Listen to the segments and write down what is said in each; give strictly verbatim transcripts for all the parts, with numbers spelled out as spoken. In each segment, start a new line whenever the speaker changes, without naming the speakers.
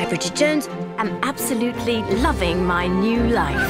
I, Bridget Jones, am absolutely loving my new life.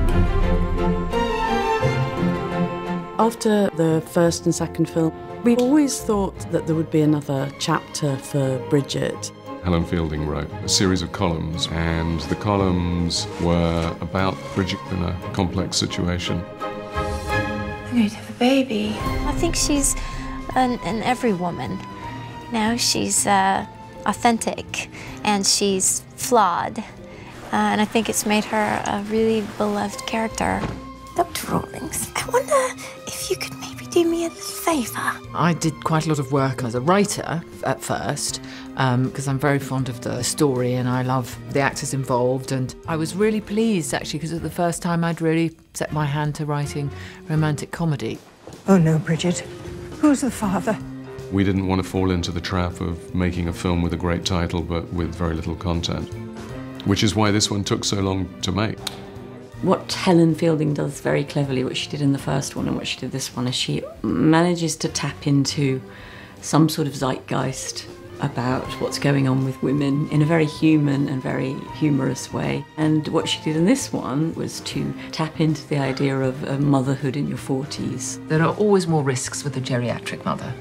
After the first and second film, we always thought that there would be another chapter for Bridget.
Helen Fielding wrote a series of columns, and the columns were about Bridget in a complex situation.
I'm going to have a baby.
I think she's an, an every woman. You know, she's uh, authentic and she's flawed. Uh, and I think it's made her a really beloved character.
Doctor Rawlings, I wonder if you could maybe do me a little favour.
I did quite a lot of work as a writer at first, because um, I'm very fond of the story and I love the actors involved. And I was really pleased, actually, because it was the first time I'd really set my hand to writing romantic comedy.
Oh no, Bridget. Who's the father?
We didn't want to fall into the trap of making a film with a great title but with very little content, which is why this one took so long to make.
What Helen Fielding does very cleverly, what she did in the first one and what she did this one, is she manages to tap into some sort of zeitgeist about what's going on with women in a very human and very humorous way. And what she did in this one was to tap into the idea of uh, motherhood in your forties.
There are always more risks with a geriatric mother.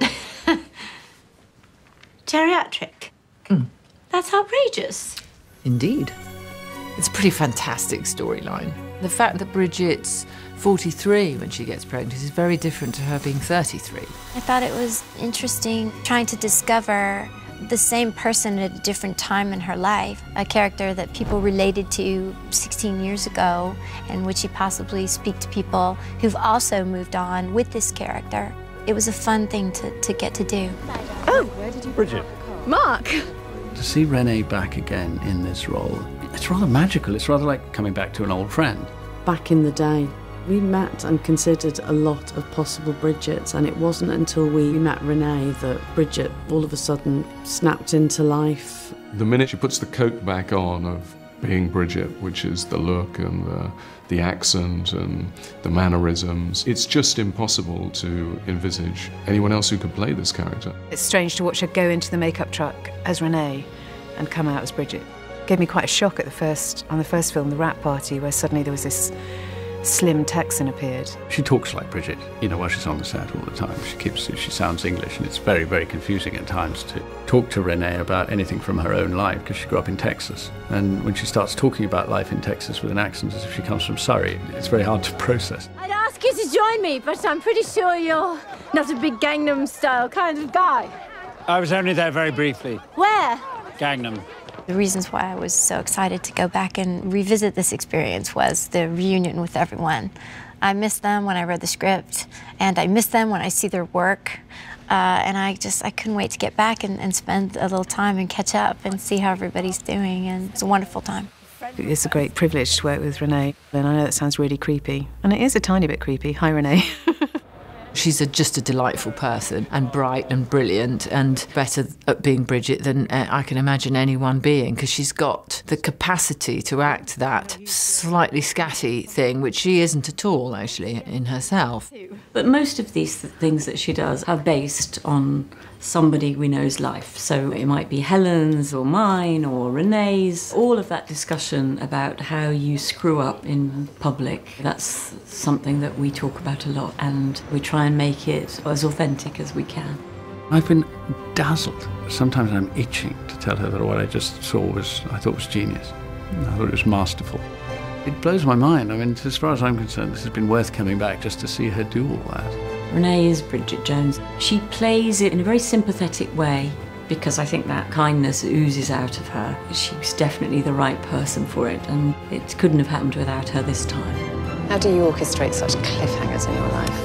Geriatric?
Mm.
That's outrageous.
Indeed. It's a pretty fantastic storyline. The fact that Bridget's forty-three when she gets pregnant is very different to her being thirty-three.
I thought it was interesting trying to discover the same person at a different time in her life, a character that people related to sixteen years ago, and would she possibly speak to people who've also moved on with this character. It was a fun thing to, to get to do.
Oh,
Bridget.
Mark.
To see Renee back again in this role, it's rather magical. It's rather like coming back to an old friend.
Back in the day, we met and considered a lot of possible Bridgets, and it wasn't until we met Renee that Bridget all of a sudden snapped into life.
The minute she puts the coat back on of being Bridget, which is the look and the, the accent and the mannerisms, it's just impossible to envisage anyone else who could play this character.
It's strange to watch her go into the makeup truck as Renee and come out as Bridget. Gave me quite a shock at the first, on the first film, The Rat Party, where suddenly there was this slim Texan appeared.
She talks like Bridget, you know, while she's on the set all the time. She keeps, she sounds English, and it's very, very confusing at times to talk to Renee about anything from her own life, because she grew up in Texas. And when she starts talking about life in Texas with an accent as if she comes from Surrey, it's very hard to process.
I'd ask you to join me, but I'm pretty sure you're not a big Gangnam Style kind of guy.
I was only there very briefly.
Where?
Gangnam.
The reasons why I was so excited to go back and revisit this experience was the reunion with everyone. I missed them when I read the script, and I miss them when I see their work. Uh, and I just, I couldn't wait to get back and, and spend a little time and catch up and see how everybody's doing, and it's a wonderful time.
It's a great privilege to work with Renee, and I know that sounds really creepy, and it is a tiny bit creepy. Hi, Renee.
She's a, just a delightful person, and bright and brilliant, and better at being Bridget than uh, I can imagine anyone being, because she's got the capacity to act that slightly scatty thing, which she isn't at all, actually, in herself.
But most of these th things that she does are based on somebody we know's life. So it might be Helen's or mine or Renee's. All of that discussion about how you screw up in public, that's something that we talk about a lot, and we try and make it as authentic as we can.
I've been dazzled. Sometimes I'm itching to tell her that what I just saw was, I thought was genius. I thought it was masterful. It blows my mind. I mean, as far as I'm concerned, this has been worth coming back just to see her do all that.
Renee is Bridget Jones. She plays it in a very sympathetic way, because I think that kindness oozes out of her. She's definitely the right person for it, and it couldn't have happened without her this time.
How do you orchestrate such cliffhangers in your life?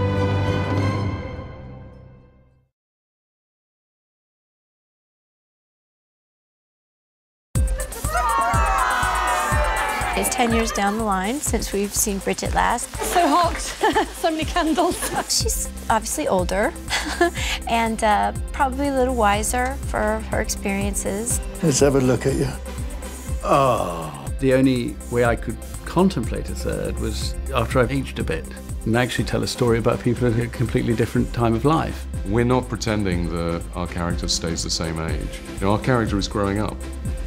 It's ten years down the line since we've seen Bridget last.
So hot. So many candles.
She's obviously older and uh, probably a little wiser for her experiences.
Let's have a look at you.
Oh, the only way I could contemplate a third was after I've aged a bit and actually tell a story about people at a completely different time of life.
We're not pretending that our character stays the same age. You know, our character is growing up.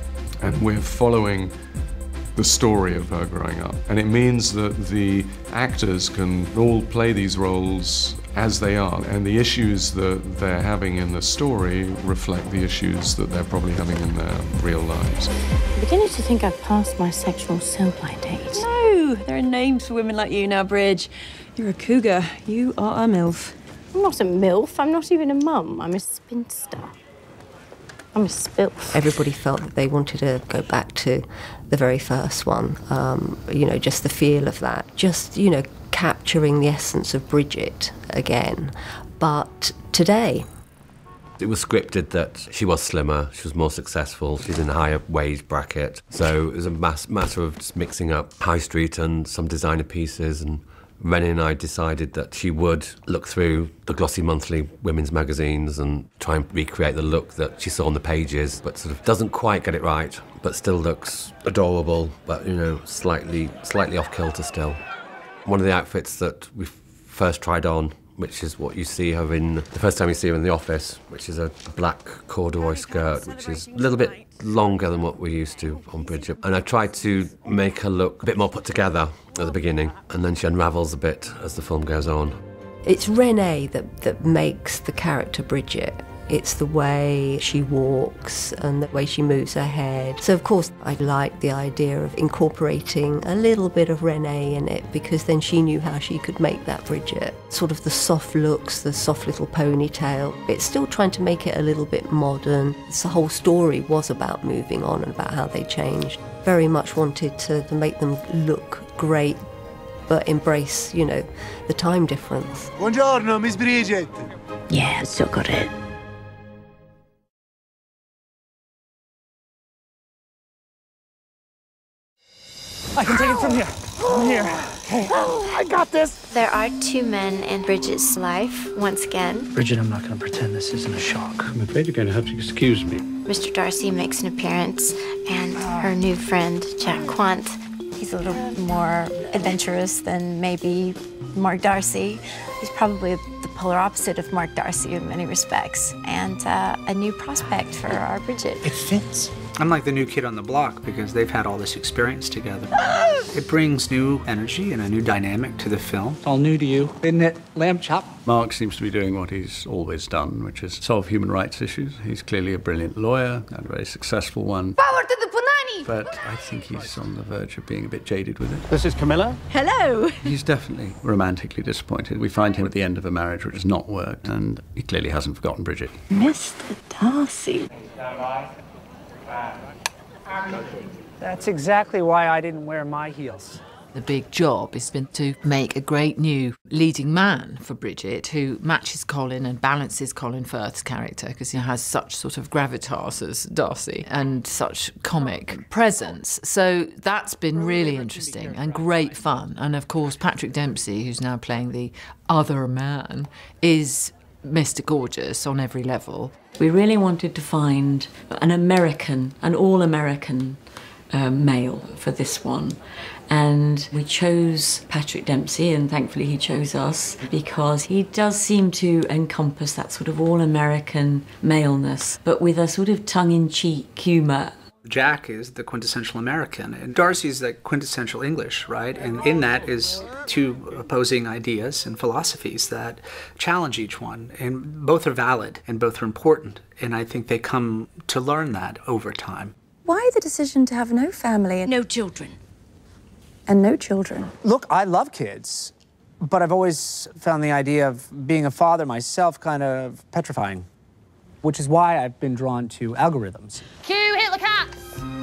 and we're following the story of her growing up. And it means that the actors can all play these roles as they are, and the issues that they're having in the story reflect the issues that they're probably having in their real lives.
I'm beginning to think I've passed my sexual sell-by date.
No, there are names for women like you now, Bridge. You're a cougar. You are a MILF.
I'm not a MILF. I'm not even a mum. I'm a spinster. I'm a spilf.
Everybody felt that they wanted to go back to the very first one. Um, you know, just the feel of that. Just, you know, capturing the essence of Bridget again, but today.
It was scripted that she was slimmer, she was more successful, she's in a higher wage bracket. So it was a mass, matter of just mixing up high street and some designer pieces, and Renée and I decided that she would look through the glossy monthly women's magazines and try and recreate the look that she saw on the pages, but sort of doesn't quite get it right, but still looks adorable, but, you know, slightly, slightly off-kilter still. One of the outfits that we first tried on, which is what you see her in the first time you see her in the office, which is a black corduroy skirt, which is a little bit longer than what we're used to on Bridget. And I tried to make her look a bit more put together at the beginning, and then she unravels a bit as the film goes on.
It's Renée that, that makes the character Bridget. It's the way she walks and the way she moves her head. So, of course, I liked the idea of incorporating a little bit of Renée in it, because then she knew how she could make that Bridget. Sort of the soft looks, the soft little ponytail. It's still trying to make it a little bit modern. The whole story was about moving on and about how they changed. Very much wanted to, to make them look great, but embrace, you know, the time difference.
Buongiorno, Miss Bridget.
Yeah, I still got it.
I can take it from here. From here. Okay. I got this.
There are two men in Bridget's life, once again.
Bridget, I'm not going to pretend this isn't a shock. I'm afraid you're going to have to excuse me.
Mister Darcy makes an appearance, and her new friend, Jack Quant. He's a little more adventurous than maybe Mark Darcy. He's probably the polar opposite of Mark Darcy in many respects, and uh, a new prospect for our Bridget.
It fits. I'm like the new kid on the block because they've had all this experience together. It brings new energy and a new dynamic to the film.
All new to you, isn't it, lamb chop?
Mark seems to be doing what he's always done, which is solve human rights issues. He's clearly a brilliant lawyer and a very successful one.
Power to the punani!
But I think he's on the verge of being a bit jaded with it.
This is Camilla.
Hello.
He's definitely romantically disappointed. We find him at the end of a marriage which has not worked, and he clearly hasn't forgotten Bridget.
Mister Darcy.
That's exactly why I didn't wear my heels.
The big job has been to make a great new leading man for Bridget who matches Colin and balances Colin Firth's character, because he has such sort of gravitas as Darcy and such comic presence. So that's been really interesting and great fun. And of course, Patrick Dempsey, who's now playing the other man, is Mister Gorgeous on every level.
We really wanted to find an American, an all-American uh, male for this one. And we chose Patrick Dempsey, and thankfully he chose us, because he does seem to encompass that sort of all-American maleness, but with a sort of tongue-in-cheek humour.
Jack is the quintessential American, and Darcy's the quintessential English, right? And in that is two opposing ideas and philosophies that challenge each one, and both are valid and both are important, and I think they come to learn that over time.
Why the decision to have no family and
No children.
and no children?
Look, I love kids, but I've always found the idea of being a father myself kind of petrifying, which is why I've been drawn to algorithms.
Cue Hitler Cats!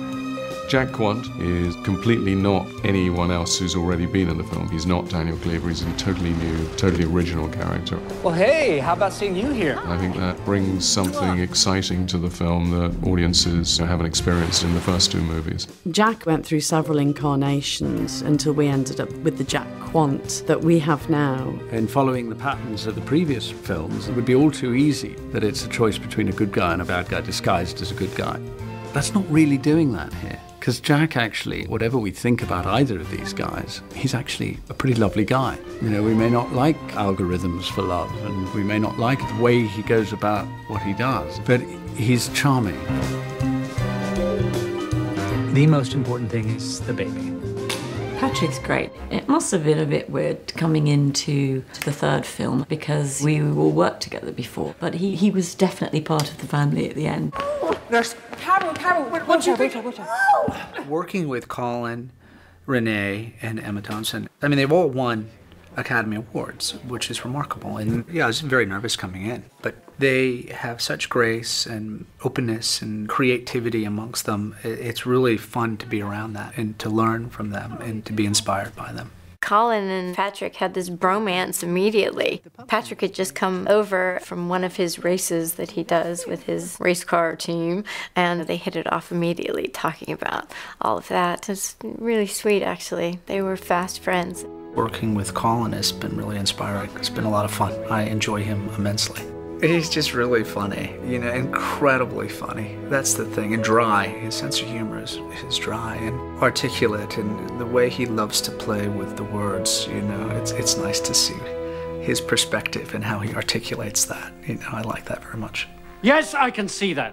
Jack Quant is completely not anyone else who's already been in the film. He's not Daniel Cleaver. He's a totally new, totally original character.
Well, hey, how about seeing you here?
I think that brings something exciting to the film that audiences haven't experienced in the first two movies.
Jack went through several incarnations until we ended up with the Jack Quant that we have now.
In following the patterns of the previous films, it would be all too easy that it's a choice between a good guy and a bad guy disguised as a good guy. That's not really doing that here. Because Jack actually, whatever we think about either of these guys, he's actually a pretty lovely guy. You know, we may not like algorithms for love, and we may not like the way he goes about what he does, but he's charming.
The most important thing is the baby.
Patrick's great. It must have been a bit weird coming into the third film because we all worked together before, but he, he was definitely part of the family at the end.
Nurse, Carol, Carol, what, what you think?
Working with Colin, Renee, and Emma Thompson, I mean, they've all won Academy Awards, which is remarkable. And yeah, I was very nervous coming in, but they have such grace and openness and creativity amongst them. It's really fun to be around that and to learn from them and to be inspired by them.
Colin and Patrick had this bromance immediately. Patrick had just come over from one of his races that he does with his race car team, and they hit it off immediately, talking about all of that. It's really sweet, actually. They were fast friends.
Working with Colin has been really inspiring. It's been a lot of fun. I enjoy him immensely. He's just really funny, you know, incredibly funny. That's the thing, and dry. His sense of humor is, is dry and articulate, and the way he loves to play with the words, you know, it's, it's nice to see his perspective and how he articulates that. You know, I like that very much.
Yes, I can see that.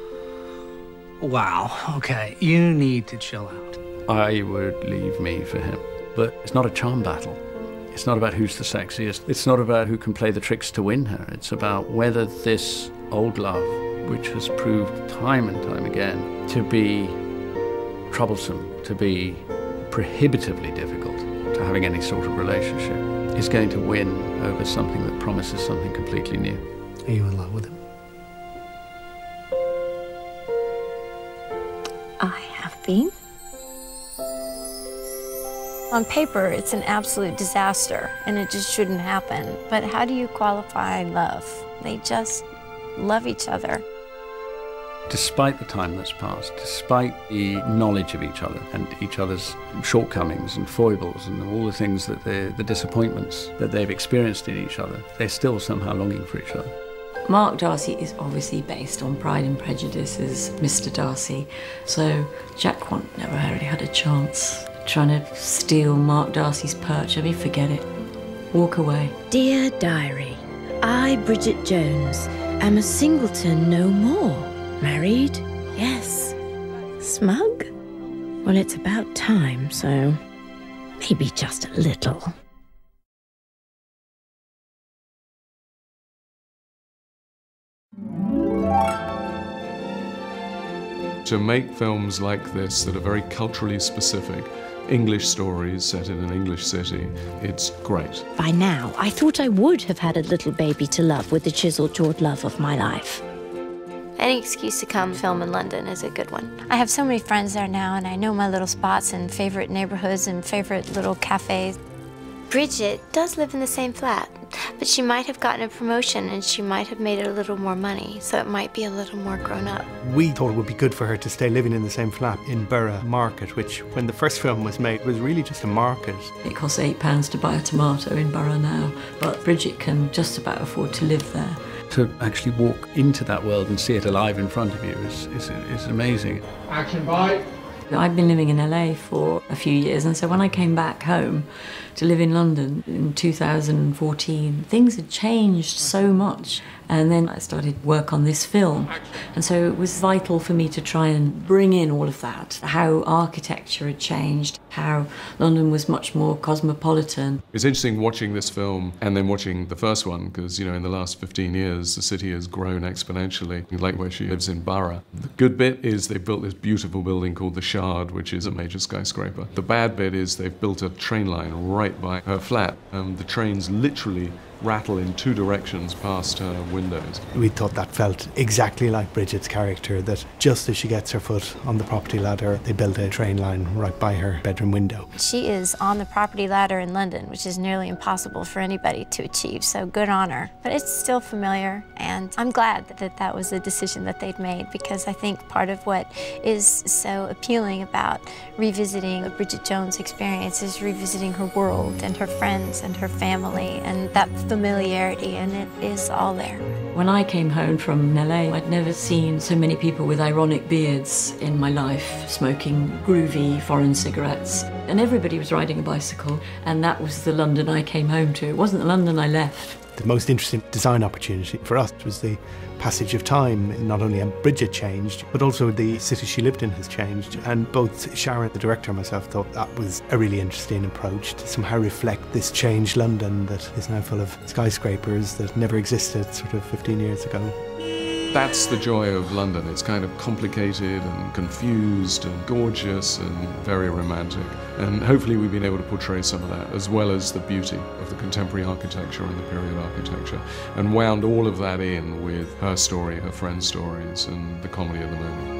Wow, okay, you need to chill out.
I would leave me for him, but it's not a charm battle. It's not about who's the sexiest. It's not about who can play the tricks to win her. It's about whether this old love, which has proved time and time again to be troublesome, to be prohibitively difficult to having any sort of relationship, is going to win over something that promises something completely new.
Are you in love with him?
I have been. On paper, it's an absolute disaster, and it just shouldn't happen. But how do you qualify love? They just love each other.
Despite the time that's passed, despite the knowledge of each other and each other's shortcomings and foibles and all the things that they, the disappointments that they've experienced in each other, they're still somehow longing for each other.
Mark Darcy is obviously based on Pride and Prejudice as Mister Darcy, so Jack Quant never really had a chance. Trying to steal Mark Darcy's perch, I mean, forget it. Walk away.
Dear Diary, I, Bridget Jones, am a singleton no more. Married? Yes. Smug? Well, it's about time, so maybe just a little.
To make films like this that are very culturally specific, English stories set in an English city, it's great.
By now, I thought I would have had a little baby to love with the chiseled-jawed love of my life.
Any excuse to come film in London is a good one. I have so many friends there now, and I know my little spots and favorite neighborhoods and favorite little cafes. Bridget does live in the same flat, but she might have gotten a promotion and she might have made a little more money, so it might be a little more grown up.
We thought it would be good for her to stay living in the same flat in Borough Market, which, when the first film was made, was really just a market.
It costs eight pounds to buy a tomato in Borough now, but Bridget can just about afford to live there.
To actually walk into that world and see it alive in front of you is, is, is amazing.
Action, bye.
I'd been living in L A for a few years, and so when I came back home to live in London in two thousand fourteen, things had changed so much. And then I started work on this film. And so it was vital for me to try and bring in all of that, how architecture had changed, how London was much more cosmopolitan.
It's interesting watching this film and then watching the first one, because, you know, in the last fifteen years, the city has grown exponentially, like where she lives in Borough. The good bit is they built this beautiful building called the Shard, which is a major skyscraper. The bad bit is they've built a train line right by her flat, and the trains literally rattle in two directions past her windows.
We thought that felt exactly like Bridget's character, that just as she gets her foot on the property ladder, they build a train line right by her bedroom window.
She is on the property ladder in London, which is nearly impossible for anybody to achieve, so good on her. But it's still familiar, and I'm glad that that was a decision that they'd made, because I think part of what is so appealing about revisiting a Bridget Jones experience is revisiting her world and her friends and her family, and that familiarity, and it is all there.
When I came home from L A, I'd never seen so many people with ironic beards in my life, smoking groovy foreign cigarettes. And everybody was riding a bicycle, and that was the London I came home to. It wasn't the London I left.
The most interesting design opportunity for us was the passage of time. Not only had Bridget changed, but also the city she lived in has changed. And both Sharon, the director, and myself thought that was a really interesting approach to somehow reflect this changed London that is now full of skyscrapers that never existed sort of fifteen years ago.
That's the joy of London. It's kind of complicated and confused and gorgeous and very romantic. And hopefully we've been able to portray some of that, as well as the beauty of the contemporary architecture and the period architecture, and wound all of that in with her story, her friends' stories, and the comedy of the moment.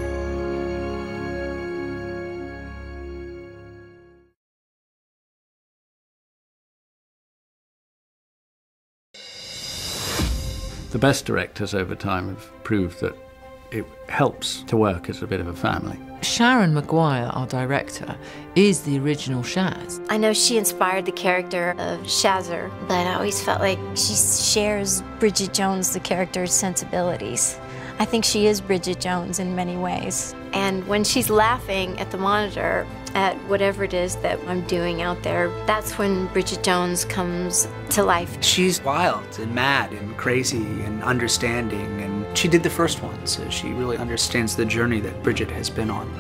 The best directors over time have proved that it helps to work as a bit of a family.
Sharon Maguire, our director, is the original Shaz.
I know she inspired the character of Shazzer, but I always felt like she shares Bridget Jones, the character's sensibilities. I think she is Bridget Jones in many ways. And when she's laughing at the monitor at whatever it is that I'm doing out there, that's when Bridget Jones comes to life.
She's wild and mad and crazy and understanding, and she did the first one, so she really understands the journey that Bridget has been on.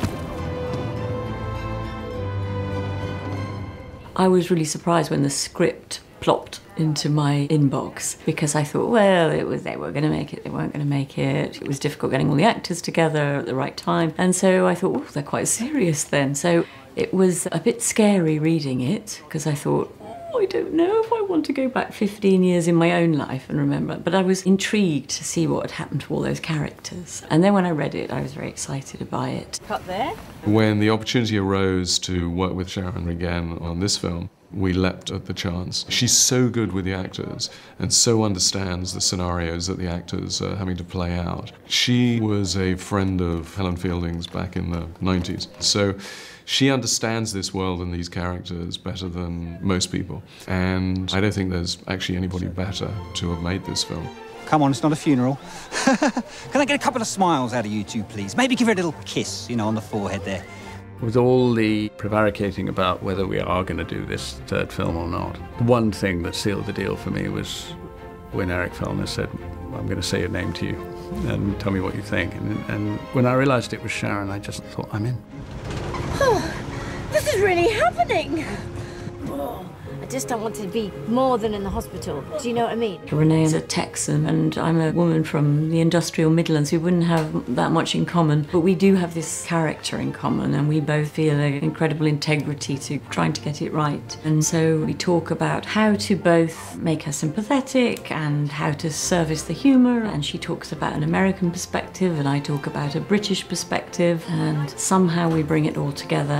I was really surprised when the script plopped into my inbox, because I thought, well, it was they were going to make it, they weren't going to make it. It was difficult getting all the actors together at the right time. And so I thought, oh, they're quite serious then. So it was a bit scary reading it, because I thought, oh, I don't know if I want to go back fifteen years in my own life and remember. But I was intrigued to see what had happened to all those characters. And then when I read it, I was very excited by it.
Cut there.
When the opportunity arose to work with Sharon again on this film, we leapt at the chance. She's so good with the actors and so understands the scenarios that the actors are having to play out. She was a friend of Helen Fielding's back in the nineties. So she understands this world and these characters better than most people. And I don't think there's actually anybody better to have made this film.
Come on, it's not a funeral. Can I get a couple of smiles out of you two, please? Maybe give her a little kiss, you know, on the forehead there.
With all the prevaricating about whether we are going to do this third film or not, the one thing that sealed the deal for me was when Eric Fellner said, I'm going to say your name to you and tell me what you think. And, and when I realised it was Sharon, I just thought, I'm in.
Oh, this is really happening. Oh, I just don't want to be more than in the hospital. Do you know what I mean?
Renee is a Texan and I'm a woman from the industrial Midlands. We wouldn't have that much in common, but we do have this character in common, and we both feel an incredible integrity to trying to get it right. And so we talk about how to both make her sympathetic and how to service the humour, and she talks about an American perspective and I talk about a British perspective, and somehow we bring it all together.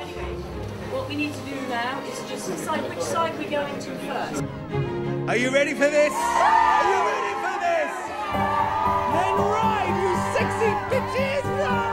What we need to do now is just decide which side we're going to first.
Are you ready for this? Are you ready for this? Then ride, you sexy bitches,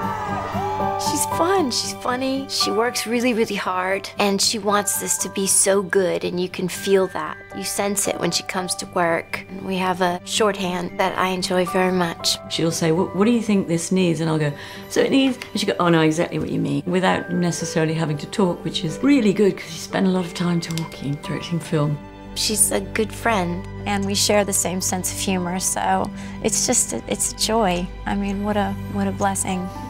ride!
She's fun, she's funny, she works really, really hard, and she wants this to be so good, and you can feel that. You sense it when she comes to work. And we have a shorthand that I enjoy very much.
She'll say, well, what do you think this needs? And I'll go, so it needs, and she'll go, oh no, exactly what you mean, without necessarily having to talk, which is really good because you spend a lot of time talking, directing film.
She's a good friend, and we share the same sense of humor, so it's just, a, it's a joy. I mean, what a, what a blessing.